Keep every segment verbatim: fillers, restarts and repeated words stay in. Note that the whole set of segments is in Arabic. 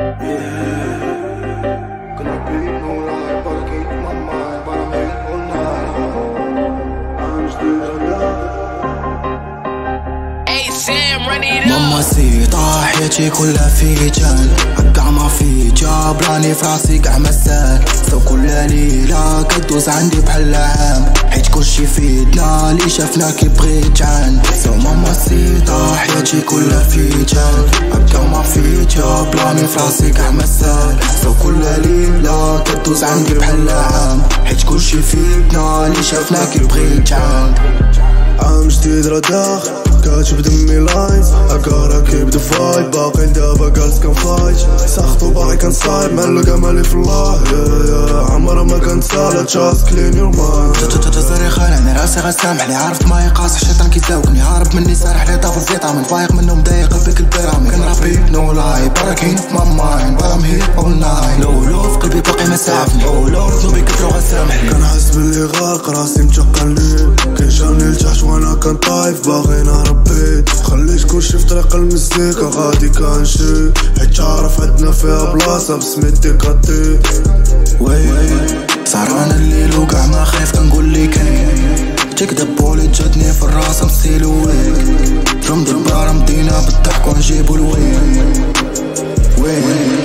ماماسيتا حياتي كلها في جال، هكا ما في جاب راني فراسي قاع مسال. سو كل ليلة كدوز عندي بحال عام، حيت كلشي في يدنا لي شافنا كيبغي يتعان. سو ماماسيتا حياتي كلها في جال، هكا ما في جاب راني فراسي قاع مسال. سو كل ليلة كدوز عندي بحال عام، حيت كلشي في يدنا لي شافنا كيبغي يتعان. عام جديد راه داخل كاتب دمي لاينز، هكا كيب ذا فايب باقيين دابا جالس كنفايت. ساخطو باغي كنصايب معلقة مالي في الله، يا يا عمرها ما كنسالى جاست كلين يور مايند. جا صاري خالعني راسي غسامحني، عرفت ما يقاس الشيطان كيزاوقني، هارب مني سارح لي طاف الفيتامين، فايق منو مضايق قلبك البيراميد. كنرابي نو لاي باراكين في ماي مايند، بات ام هير اول نايت. لو لو في قلبي باقي ما سعفني، لو لو ذنوبي كثرو غسامحني. كنحس بلي غارق راسي متقلب، كنجرني لتحت وانا كنطايف باغي نهرب بيت. خليت كلشي في طريق المزيكا غادي كنمشي، حيت تعرف عندنا فيها بلاصة بسميتي كاتي. وي سهران الليل وكاع ما خايف كنقول لي كاين، تكذب بولي جاتني في الراس نسيلو ويك. فروم ذا بارم دينا بالضحك ونجيبو الوين وين.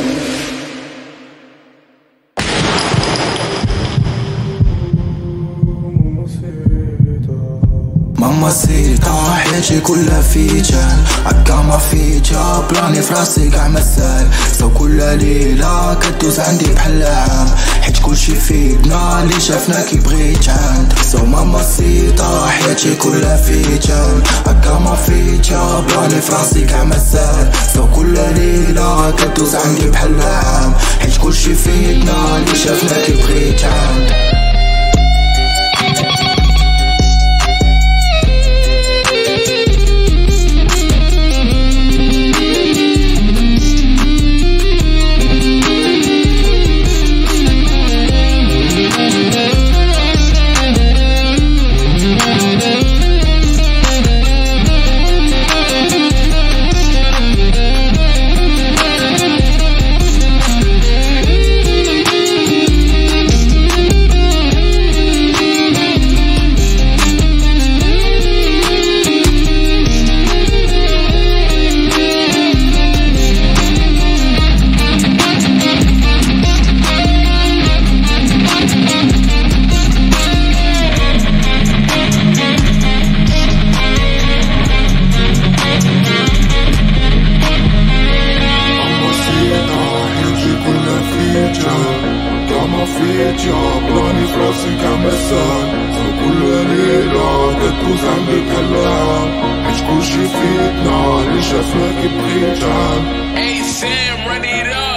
ماماسيتا حياتي كلها في جال، هكا ما في جاب راني فراسي قاع مسال. سو كل ليلة كدوز عندي بحال عام، حيت كلشي في يدنا لي شافنا كيبغي يتعان. سو ماماسيتا حياتي كلها في جال، هكا ما في جاب راني فراسي قاع مسال. سو كل ليلة كدوز عندي بحال عام، حيت كلشي في يدنا لي شافنا كيبغي يتعان. جاب راني فراسي قاع مسال. سو كل ليلة كدوز عندي بحال عام، حيت كلشي في يدنا لي شافنا كيبغي يتعان. Hey Sam, run it up.